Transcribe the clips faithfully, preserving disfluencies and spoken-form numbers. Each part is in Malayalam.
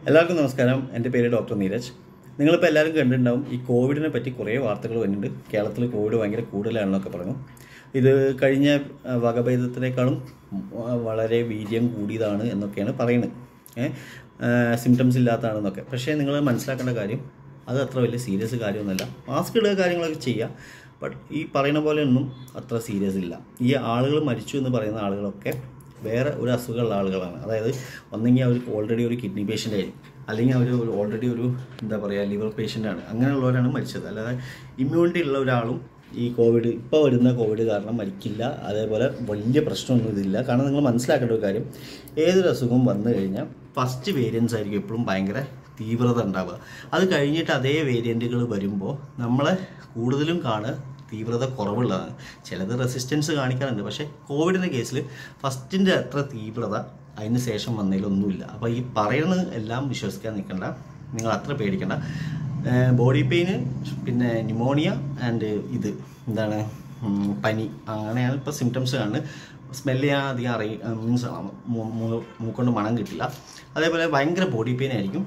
എല്ലാവർക്കും നമസ്കാരം. എൻ്റെ പേര് ഡോക്ടർ നീരജ്. നിങ്ങളിപ്പോൾ എല്ലാവരും കണ്ടിട്ടുണ്ടാവും ഈ കോവിഡിനെ പറ്റി കുറേ വാർത്തകൾ വരുന്നുണ്ട്. കേരളത്തിൽ കോവിഡ് ഭയങ്കര കൂടുതലാണെന്നൊക്കെ പറഞ്ഞു. ഇത് കഴിഞ്ഞ വകഭേദത്തിനേക്കാളും വളരെ വീര്യം കൂടിയതാണ് എന്നൊക്കെയാണ് പറയുന്നത്. സിംറ്റംസ് ഇല്ലാത്തതാണെന്നൊക്കെ. പക്ഷേ നിങ്ങൾ മനസ്സിലാക്കേണ്ട കാര്യം അത് അത്ര വലിയ സീരിയസ് കാര്യമൊന്നുമല്ല. മാസ്ക് ഇടുക കാര്യങ്ങളൊക്കെ ചെയ്യുക. ബട്ട് ഈ പറയുന്ന പോലെ ഒന്നും അത്ര സീരിയസ് ഇല്ല. ഈ ആളുകൾ മരിച്ചു എന്ന് പറയുന്ന ആളുകളൊക്കെ വേറെ ഒരു അസുഖമുള്ള ആളുകളാണ്. അതായത് ഒന്നെങ്കിൽ അവർക്ക് ഓൾറെഡി ഒരു കിഡ്നി പേഷ്യൻ്റ് ആയിരിക്കും, അല്ലെങ്കിൽ അവർ ഓൾറെഡി ഒരു എന്താ പറയുക ലിവർ പേഷ്യൻ്റാണ്. അങ്ങനെയുള്ളവരാണ് മരിച്ചത്. അല്ലാതെ ഇമ്മ്യൂണിറ്റി ഉള്ള ഒരാളും ഈ കോവിഡ് ഇപ്പോൾ വരുന്ന കോവിഡ് കാരണം മരിക്കില്ല. അതേപോലെ വലിയ പ്രശ്നമൊന്നും ഇതില്ല. കാരണം നിങ്ങൾ മനസ്സിലാക്കേണ്ട ഒരു കാര്യം, ഏതൊരു അസുഖം വന്നു കഴിഞ്ഞാൽ ഫസ്റ്റ് വേരിയൻസ് ആയിരിക്കും എപ്പോഴും ഭയങ്കര തീവ്രത ഉണ്ടാവുക. അത് കഴിഞ്ഞിട്ട് അതേ വേരിയൻറ്റുകൾ വരുമ്പോൾ നമ്മളെ കൂടുതലും കാണുക തീവ്രത കുറവുള്ളതാണ്. ചിലത് റെസിസ്റ്റൻസ് കാണിക്കാറുണ്ട്. പക്ഷേ കോവിഡിൻ്റെ കേസിൽ ഫസ്റ്റിൻ്റെ അത്ര തീവ്രത അതിന് ശേഷം വന്നതിലൊന്നുമില്ല. അപ്പോൾ ഈ പറയുന്നത് എല്ലാം വിശ്വസിക്കാൻ നിൽക്കണ്ട, നിങ്ങൾ അത്ര പേടിക്കണ്ട. ബോഡി പെയിന്, പിന്നെ ന്യൂമോണിയ ആൻഡ് ഇത് എന്താണ് പനി, അങ്ങനെയാണ് ഇപ്പോൾ സിംറ്റംസ് കാണുന്നത്. സ്മെല്ല് ചെയ്യാൻ അധികം അറിയ മീൻസ് മൂക്കൊണ്ട് മണം കിട്ടില്ല. അതേപോലെ ഭയങ്കര ബോഡി പെയിൻ ആയിരിക്കും.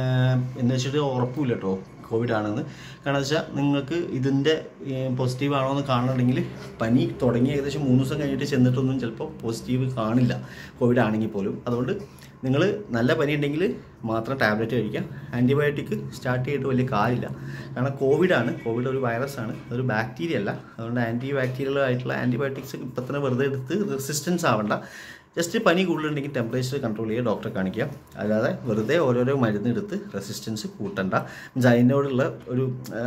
എന്ന് വെച്ചിട്ട് ഉറപ്പില്ല കേട്ടോ കോവിഡ് ആണെന്ന്. കാരണം വെച്ചാൽ നിങ്ങൾക്ക് ഇതിൻ്റെ പോസിറ്റീവ് ആണോ എന്ന് കാണണമെങ്കിൽ പനി തുടങ്ങി ഏകദേശം മൂന്ന് ദിവസം കഴിഞ്ഞിട്ട് ചെന്നിട്ടൊന്നും ചിലപ്പോൾ പോസിറ്റീവ് കാണില്ല കോവിഡ് ആണെങ്കിൽ പോലും. അതുകൊണ്ട് നിങ്ങൾ നല്ല പനി ഉണ്ടെങ്കിൽ മാത്രം ടാബ്ലറ്റ് കഴിക്കാം. ആൻറ്റിബയോട്ടിക് സ്റ്റാർട്ട് ചെയ്തിട്ട് വലിയ കാര്യമില്ല. കാരണം കോവിഡാണ്, കോവിഡ് ഒരു വൈറസാണ്, അതൊരു ബാക്ടീരിയ അല്ല. അതുകൊണ്ട് ആൻറ്റി ബാക്ടീരിയൽ ആയിട്ടുള്ള ആൻറ്റിബയോട്ടിക്സ് ഇപ്പം തന്നെ വെറുതെ എടുത്ത് റെസിസ്റ്റൻസ് ആവണ്ട. ജസ്റ്റ് പനി കൂടുതലുണ്ടെങ്കിൽ ടെമ്പറേച്ചർ കൺട്രോൾ ചെയ്യുക, ഡോക്ടറെ കാണിക്കുക. അല്ലാതെ വെറുതെ ഓരോരോ മരുന്ന് എടുത്ത് റെസിസ്റ്റൻസ് കൂട്ടണ്ട. മീൻസ് അതിനോടുള്ള ഒരു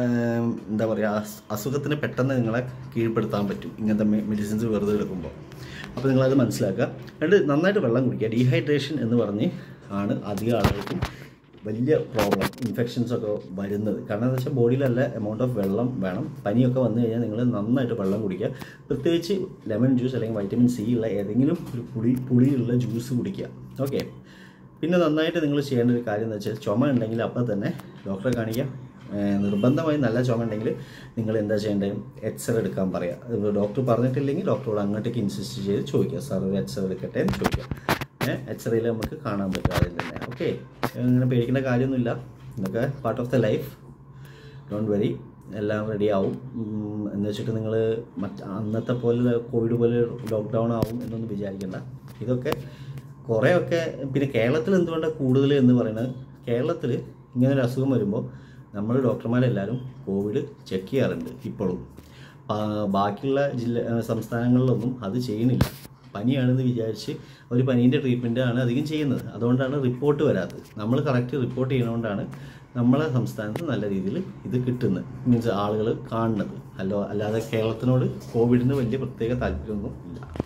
എന്താ പറയുക, അസുഖത്തിന് പെട്ടെന്ന് നിങ്ങളെ കീഴ്പ്പെടുത്താൻ പറ്റും ഇങ്ങനത്തെ മെഡിസിൻസ് വെറുതെ എടുക്കുമ്പോൾ. അപ്പോൾ നിങ്ങളത് മനസ്സിലാക്കുക. രണ്ട് നന്നായിട്ട് വെള്ളം കുടിക്കുക. ഡീഹൈഡ്രേഷൻ എന്ന് പറഞ്ഞ് ആണ് അധികം ആളുകൾക്കും വലിയ പ്രോബ്ലം, ഇൻഫെക്ഷൻസൊക്കെ വരുന്നത്. കാരണം എന്താ വെച്ചാൽ ബോഡിയിൽ നല്ല എമൗണ്ട് ഓഫ് വെള്ളം വേണം. പനിയൊക്കെ വന്നു കഴിഞ്ഞാൽ നിങ്ങൾ നന്നായിട്ട് വെള്ളം കുടിക്കുക. പ്രത്യേകിച്ച് ലെമൺ ജ്യൂസ് അല്ലെങ്കിൽ വൈറ്റമിൻ സി ഉള്ള ഏതെങ്കിലും ഒരു പുളി പുളിയുള്ള ജ്യൂസ് കുടിക്കുക. ഓക്കെ. പിന്നെ നന്നായിട്ട് നിങ്ങൾ ചെയ്യേണ്ട ഒരു കാര്യം എന്ന് വെച്ചാൽ, ചുമ ഉണ്ടെങ്കിൽ അപ്പോൾ തന്നെ ഡോക്ടറെ കാണിക്കുക. നിർബന്ധമായി നല്ല ചുമ ഉണ്ടെങ്കിൽ നിങ്ങൾ എന്താ ചെയ്യേണ്ടത്, എക്സ്റേ എടുക്കാൻ പറയുക. ഡോക്ടർ പറഞ്ഞിട്ടില്ലെങ്കിൽ ഡോക്ടറോട് അങ്ങോട്ടേക്ക് ഇൻസിസ്റ്റ് ചെയ്ത് ചോദിക്കുക, സാർ ഒരു എക്സ്റേ എടുക്കട്ടെ എന്ന് ചോദിക്കുക. എക്സ്റേയിൽ നമുക്ക് കാണാൻ പറ്റും ആദ്യം തന്നെ. ഓക്കെ. അങ്ങനെ പേടിക്കേണ്ട കാര്യമൊന്നുമില്ല. ഇതൊക്കെ part of the life. Don't worry, എല്ലാം റെഡി ആവും. എന്ന് വെച്ചിട്ട് നിങ്ങൾ മറ്റ് അന്നത്തെ പോലെ കോവിഡ് പോലെ ലോക്ക്ഡൗൺ ആവും എന്നൊന്നും വിചാരിക്കേണ്ട. ഇതൊക്കെ കുറേയൊക്കെ. പിന്നെ കേരളത്തിൽ എന്തുകൊണ്ടാണ് കൂടുതൽ എന്ന് പറയുന്നത്, കേരളത്തിൽ ഇങ്ങനൊരു അസുഖം വരുമ്പോൾ നമ്മൾ ഡോക്ടർമാരെല്ലാവരും കോവിഡ് ചെക്ക് ചെയ്യാറുണ്ട് ഇപ്പോഴും. ബാക്കിയുള്ള ജില്ല സംസ്ഥാനങ്ങളിലൊന്നും അത് ചെയ്യുന്നില്ല. പനിയാണെന്ന് വിചാരിച്ച് ഒരു പനീൻ്റെ ട്രീറ്റ്മെൻറ്റ് ആണ് അധികം ചെയ്യുന്നത്. അതുകൊണ്ടാണ് റിപ്പോർട്ട് വരാത്തത്. നമ്മൾ കറക്റ്റ് റിപ്പോർട്ട് ചെയ്യുന്നതുകൊണ്ടാണ് നമ്മളെ സംസ്ഥാനത്ത് നല്ല രീതിയിൽ ഇത് കിട്ടുന്നത്, മീൻസ് ആളുകൾ കാണുന്നത്. അല്ലോ അല്ലാതെ കേരളത്തിനോട് കോവിഡിന് വലിയ പ്രത്യേക താല്പര്യമൊന്നും ഇല്ല.